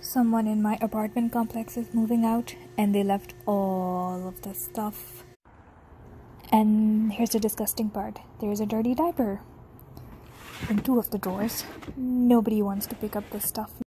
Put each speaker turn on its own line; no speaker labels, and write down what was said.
Someone in my apartment complex is moving out and they left all of the stuff. And here's the disgusting part. There's a dirty diaper in 2 of the drawers. Nobody wants to pick up this stuff.